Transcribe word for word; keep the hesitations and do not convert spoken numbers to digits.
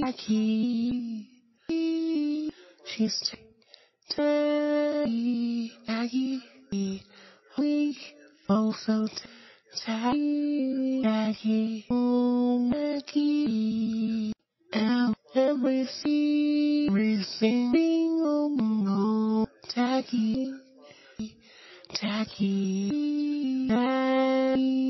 Maggie. She's Maggie. Maggie. We also Maggie. Maggie. Oh, Maggie. And everything, everything, oh, no. Tacky. Tacky. Tacky.